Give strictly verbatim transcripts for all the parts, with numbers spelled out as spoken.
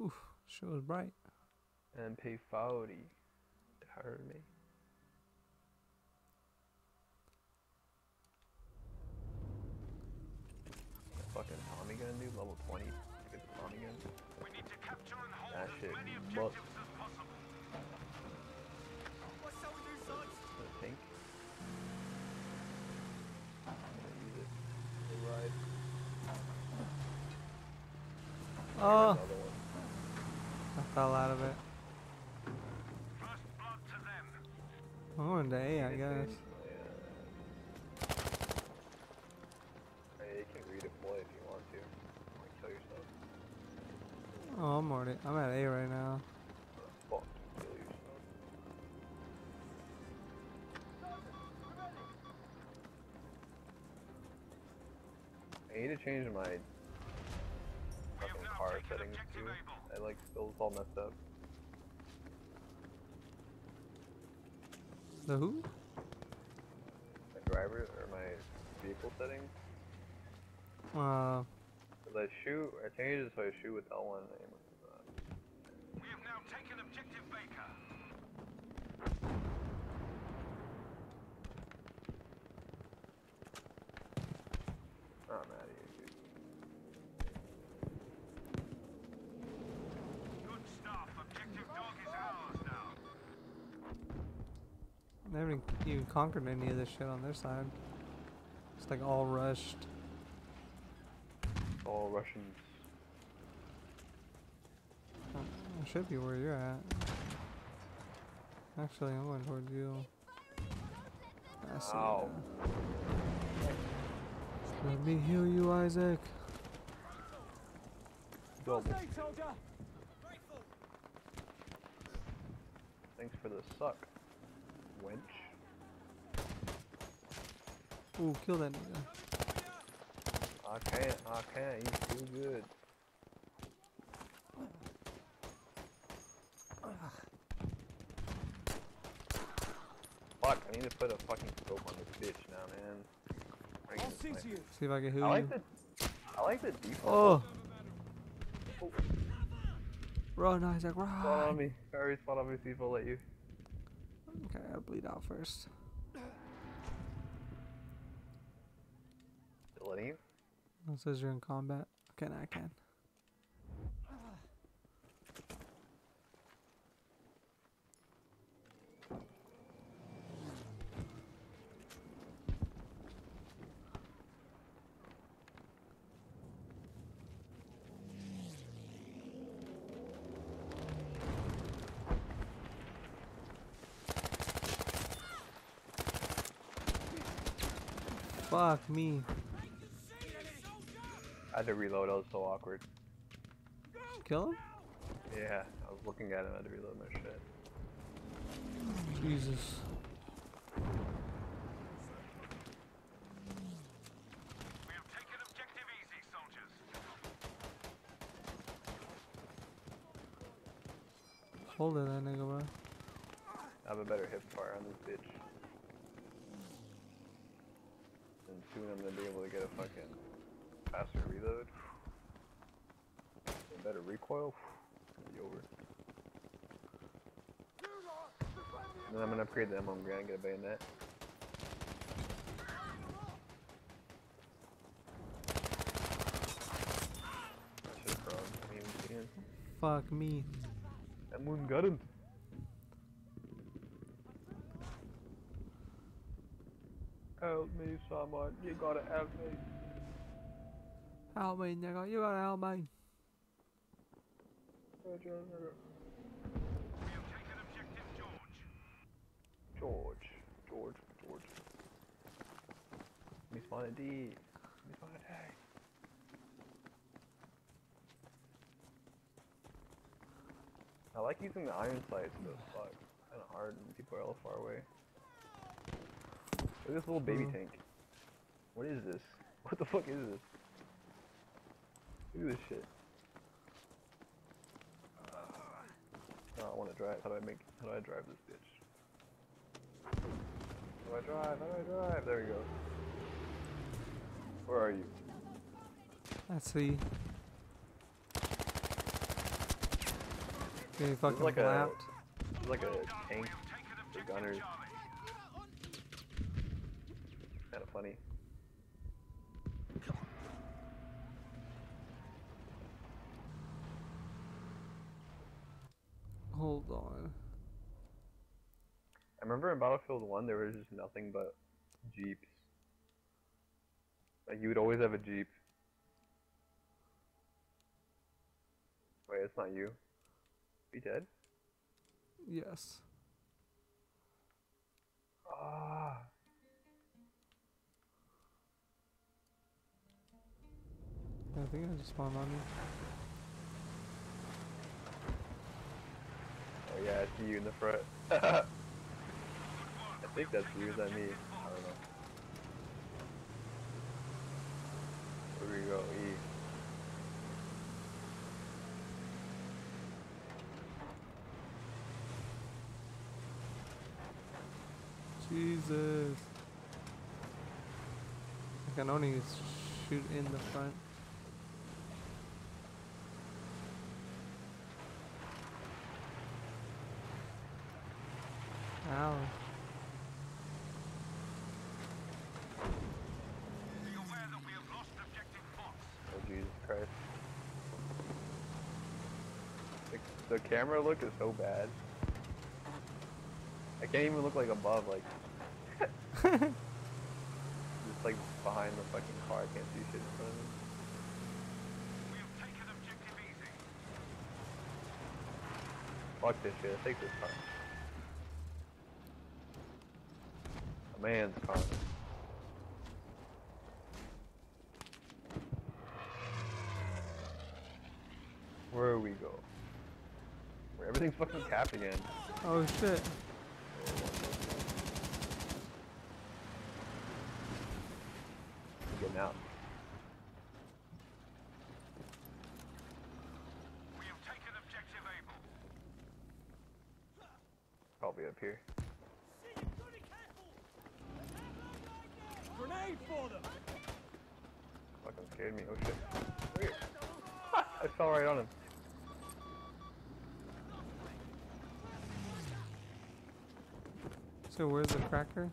Oof, shit was bright. M P forty. It hurt me. Fucking Tommy gun, dude, level twenty. Get the Tommy gun. We need to capture and hold That as shit many must. objectives as possible. What's up with you, Sarge? The tank. I'm gonna use it. The ride. Oh, Another one. I fell out of it. First blood to them. I'm going to A, I It guess. is, yeah. Hey, you can redeploy if you want to. Like, kill yourself. Oh, I'm already. I'm at A right now. Fuck, kill yourself. I need to change my We have fucking now car taken settings objective too. Able. I like still it's all messed up. The who? My driver or my vehicle settings. Uh, Cause I shoot, I changed it so I shoot with L one aim. We have now taken objective Baker. Oh, I'm out of here, dude. Good stuff. Objective Dog is ours now. they haven't even conquered any of this shit on their side. It's like all rushed. All Russians. Uh, it should be where you're at. Actually, I'm going towards you. I see. Ow. You now. Let me heal you, Isaac. Double. Thanks for the suck, wench. Ooh, kill that nigga. I can't, I can't, he's too good. Fuck, I need to put a fucking scope on this bitch now, man. Bring I'll this see knife. to you. See if I can heal I like you. the, I like the default. Oh, Oh, run, Isaac, run. spawn on me. I already spawned on me, see if I'll let you. Okay, I'll bleed out first. Letting you? It says you're in combat. Okay, now I can. Fuck me. I had to reload, I was so awkward. Kill him? Yeah, I was looking at him, I had to reload my shit. Jesus. We have taken objective easy, soldiers. Hold it, that nigga, bro. I have a better hip fire on this bitch. And soon I'm gonna be able to get a fucking faster reload. A better recoil. It's gonna be over. And then I'm gonna upgrade the M one grand, get a bayonet. I should've thrown. I didn't even see him. Fuck me. M one got him. Help me, someone. You gotta help me. Help me, nigga. You gotta help me. We have taken objective George. George. George. George. Me spawn a D. Me spawn a tag. I like using the iron sights, but fuck. Kinda hard when people are all far away. Look at this little baby Mhm. tank. What is this? What the fuck is this? Look at this shit. No, I wanna drive. How do I make how do I drive this bitch? How do I drive? How do I drive? There we go. Where are you? Let's see. Getting This fucking is like a, lapped. this is like a tank for gunners. Kind of funny. Hold on. I remember in Battlefield one there was just nothing but jeeps. Like you would always have a jeep. Wait, it's not you. He dead? Yes. Ah. I think I just spawned on you. Oh yeah, I see you in the front. I think that's you, is that me? I don't know. Where we go? E. Jesus. I can only shoot in the front. Ow. Be aware that we have lost objective Fox. Oh Jesus Christ. The, the camera look is so bad. I can't even look like above, like just like behind the fucking car, I can't see shit in front of me. We have taken objective easy. Fuck this shit, take this car. A man's car. Where we go? Where everything's fucking capped again. Oh shit. I'm getting out. We have taken objective Able. Probably up here. Grenade for them! Fucking scared me. Oh shit. Wait. I fell right on him. So where's the cracker?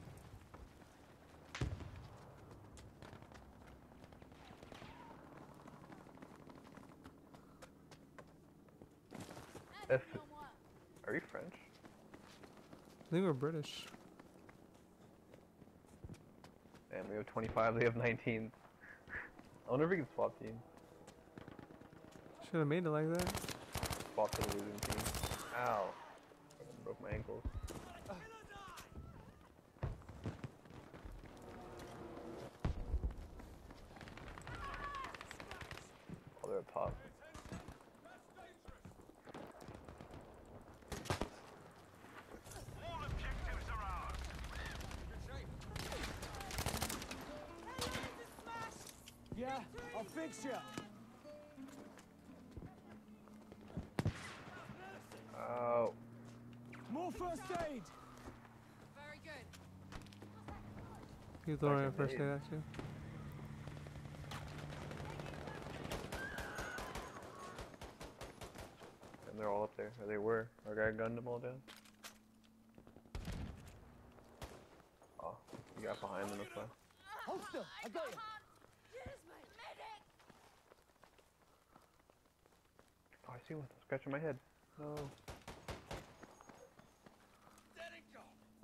F. Are you French? I think we're British. And we have twenty-five, they have nineteen. I wonder if we can swap teams. Should have made it like that. Swap to the losing team. Ow. Fucking broke my ankles. Oh, they're up top. All objectives are ours. Yeah, I'll fix you. Oh. More first aid. Very good. You throwing a Fucking first aid made. at you. And they're all up there. Or they were. Our guy gunned them all down. Oh, you got behind them as well. Hold still. I got you. Here's my medic. Oh, I see one scratching my head. No. Let it go.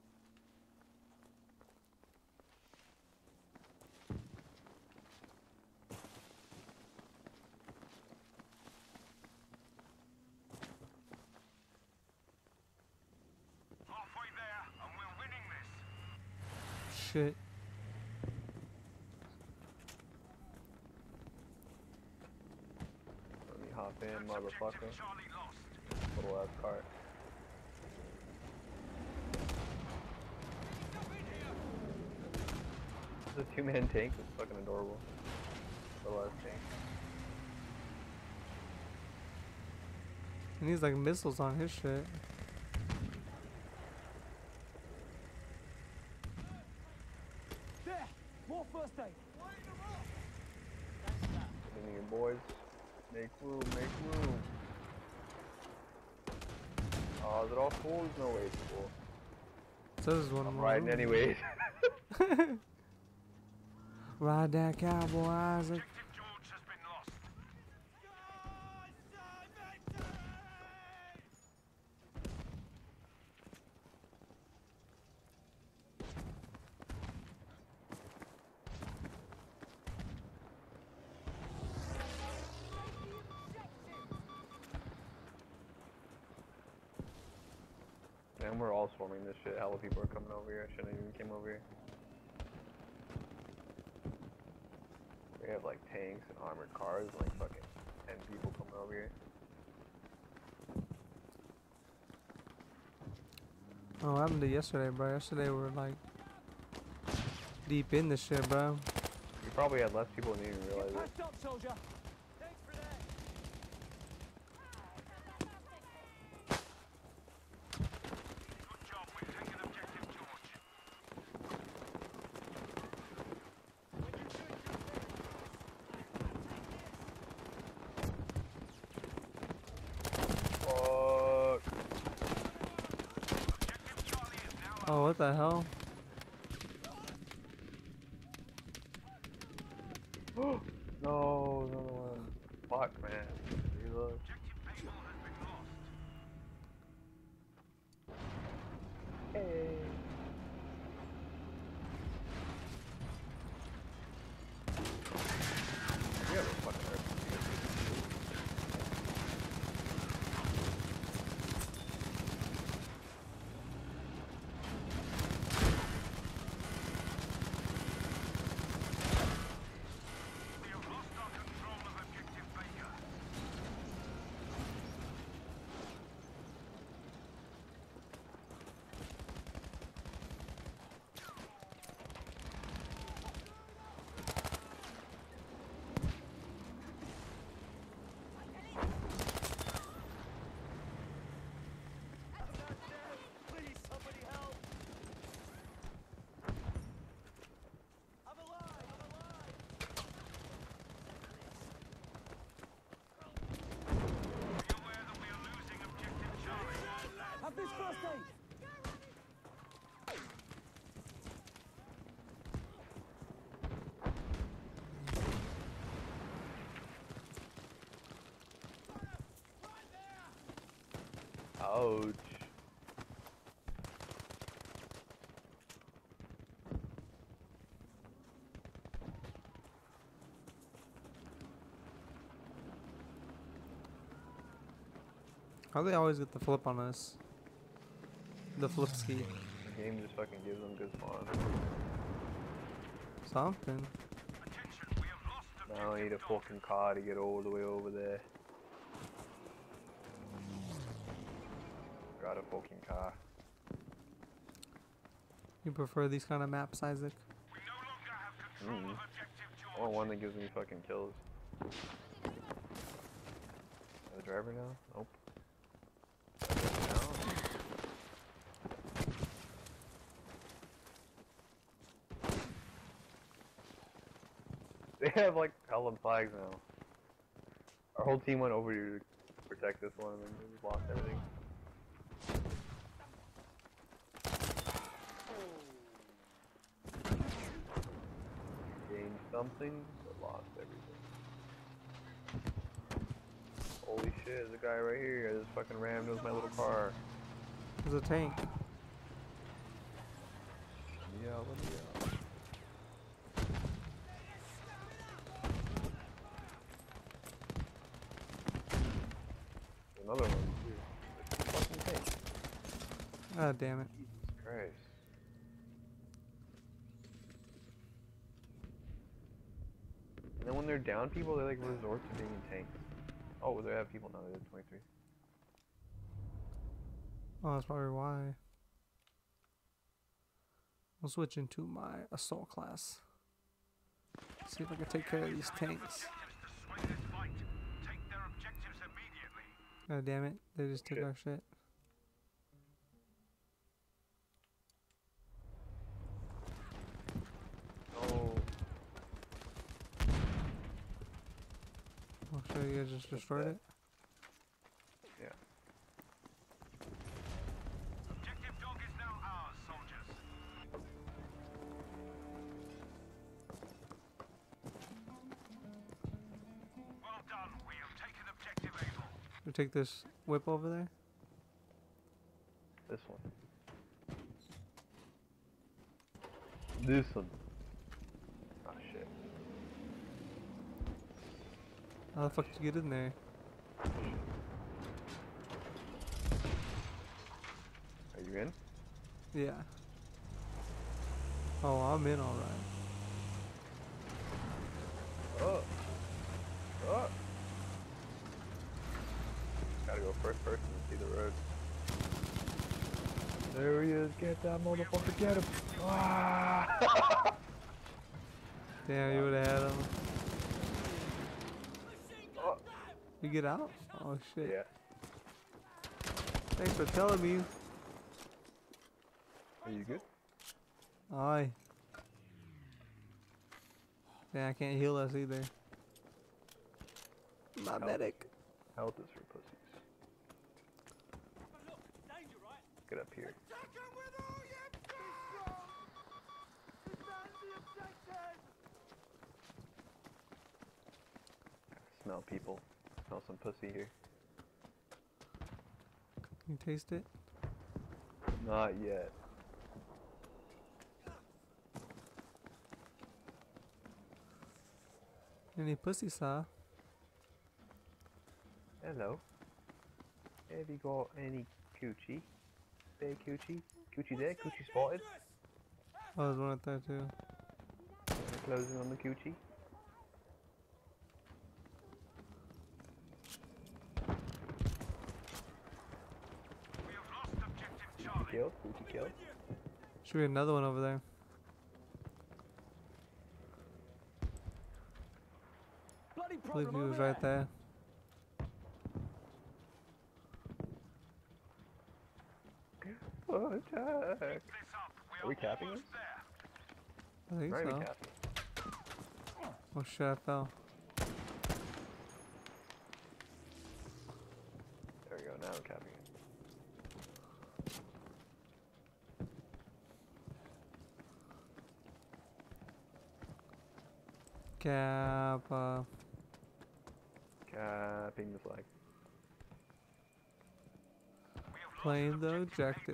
Halfway there, and we're winning this. Shit. Let me hop in, motherfucker. Charlie lost. Little ass cart. This is a two-man tank. It's fucking adorable. Little ass tank. He needs like missiles on his shit. There. More first aid. Get in here, boys. Make room, make room. Oh, is it all full? There's no way it's full. So this is one of I'm my riding rooms. anyways. Ride that cowboy, Isaac. Objective George has been lost. Man, we're all swarming this shit. Hella people are coming over here. I shouldn't have even came over here. We have like tanks and armored cars and like fucking ten people coming over here. Oh, what happened to yesterday, bro? Yesterday we were like deep in this shit, bro. You probably had less people than you even realize it. Patched up, soldier. Thanks for that. Good job. We've taken objective George. Fuck. Objective Charlie is now Oh, what the hell? No, another one. Fuck, man. Reload. objective Able has been lost. Hey. We have a fucking R P G. We have lost our control of objective Baker. Please, somebody help. I'm alive. I'm alive. Be aware that we are losing objective Charlie. Have this first aid. Ouch. How do they always get the flip on us? The flip ski. The game just fucking gives them good spawn. Something. Attention, we have lost Now I need a objective Dog. fucking car to get all the way over there. Got a fucking car. You prefer these kind of maps, Isaac? We no longer have control Mm. of objective I George. want one that gives me fucking kills. The driver now? Nope. Driver now? They have like hella flags now. Our whole team went over to protect this one and then we just lost everything. Gained something, but lost everything. Holy shit, there's a guy right here. I just fucking rammed with my little car. There's a tank. Yeah, let me out. Another one too. There's two fucking tanks. Ah, damn it. Jesus Christ. And then when they're down people, they like resort to being in tanks. Oh, they have people now. They're twenty-three. Oh, that's probably why. I'll switch into my assault class. See if I can take care of these tanks. Objectives to sway this fight. Take their objectives immediately. God damn it. They just took Shit. our shit. Oh, I'll show you guys just destroyed that. it. yeah. We take this whip over there. This one. This one. Oh shit. How the fuck did you get in there? Are you in? Yeah. Oh, I'm in alright. Oh. Oh. Gotta go first person to see the road. There he is. Get that motherfucker. Get him. Ah! Damn, you would've had him. Oh. You get out? Oh shit. Yeah. Thanks for telling me. Are you good? Aye. Yeah, I can't heal us either. My Help. medic. Health is for pussies. Get up here. Smell people. Smell some pussy here. Can you taste it? Not yet. Any pussy saw? Hello. Have you got any coochie? Big coochie? Coochie there? Coochie spotted? Oh, there's one up there too. Closing on the coochie. We have lost objective Coochie Charlie. killed. Coochie killed. Should be another one over there. Bloody I believe problem he over was right there. Oh, attack! This up. We Are we capping this? almost there. I think Not even so. capping. Oh shit, I fell. There we go. Now we're capping it. Kappa. Capping the flag. We have lost Playing the objective objective.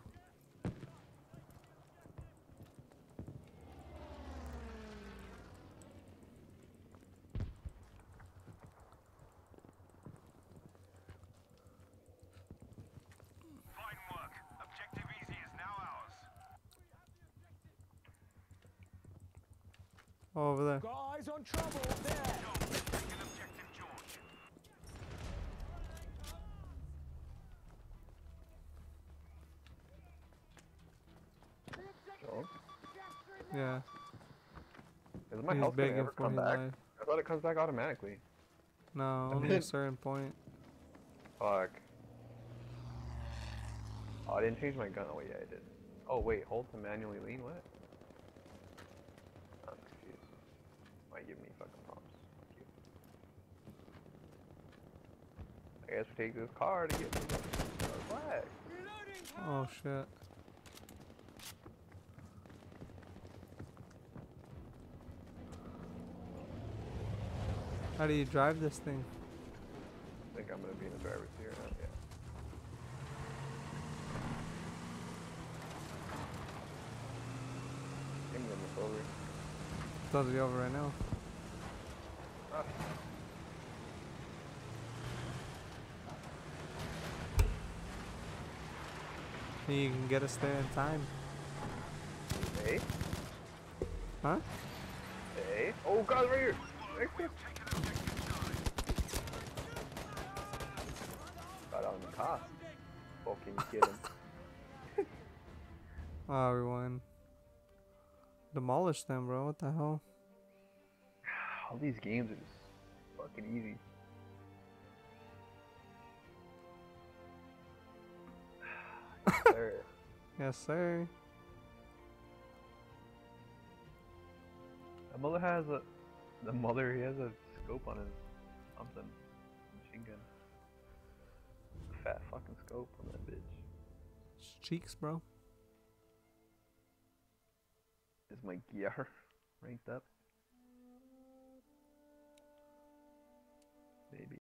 Fine work. Objective easy is now ours. Oh, over there. Got eyes on trouble there. Jones, taking objective George. John? Yeah. Is my He's health gonna begging ever for come his back? life. I thought it comes back automatically. No, only a certain point. Fuck. Oh, I didn't change my gun. Oh, wait, yeah, I did. Oh, wait, hold to manually lean? What? I'm confused. Might give me fucking prompts. Fuck you. I guess we take this car to get to the flag. Oh shit. How do you drive this thing? I think I'm gonna be in the driver's seat now, yeah. Give me this over. It's totally over right now. Ah. And you can get us there in time. Hey? Huh? Hey? Oh, God, right here! Right here. Got on the car. Fucking get him. Oh, we won. Demolish them, bro. What the hell? All these games are just fucking easy. There. Yes, sir. The mother has a. The mother, he has a scope on his something. Machine gun. A fat fucking scope on that bitch. It's cheeks, bro. Is my gear ranked up? Maybe.